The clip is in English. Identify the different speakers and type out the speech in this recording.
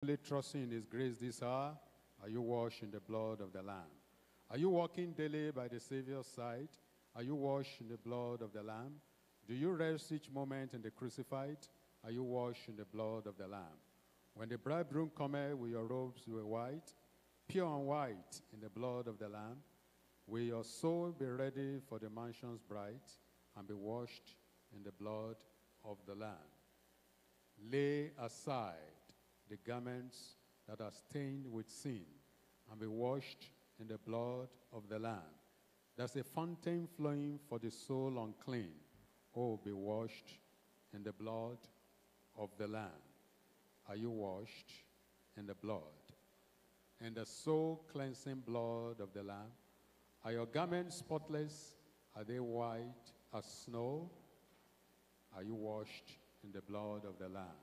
Speaker 1: deeply trusting in His grace this hour? Are you washed in the blood of the Lamb? Are you walking daily by the Savior's side? Are you washed in the blood of the Lamb? Do you rest each moment in the crucified? Are you washed in the blood of the Lamb? When the bridegroom cometh, will your robes be white, pure and white in the blood of the Lamb? Will your soul be ready for the mansion's bride and be washed in the blood of the Lamb? Lay aside the garments that are stained with sin and be washed in the blood of the Lamb. There's a fountain flowing for the soul unclean. Oh, be washed in the blood of the Lamb. Are you washed in the blood? In the soul-cleansing blood of the Lamb? Are your garments spotless? Are they white as snow? Are you washed in the blood of the Lamb?